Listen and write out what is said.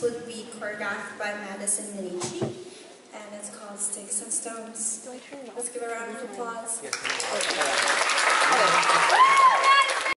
would be choreographed by Madison Medici, and it's called Sticks and Stones. Let's give a round of applause. Yes.